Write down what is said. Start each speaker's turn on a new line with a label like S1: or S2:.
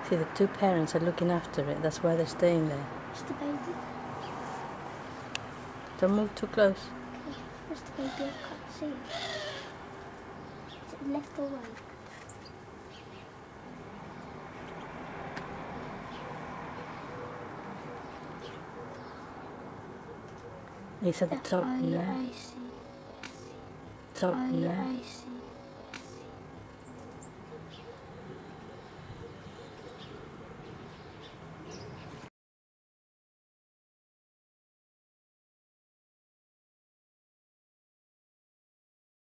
S1: See, the two parents are looking after it. That's why they're staying there.
S2: Where's the baby?
S1: Don't move too close.
S2: Okay, where's the baby? I can't see it. Is it left or right?
S1: It's at the top,
S2: Oh,
S1: yeah.
S2: I see.
S1: Top,
S2: Oh,
S1: yeah.
S2: I see.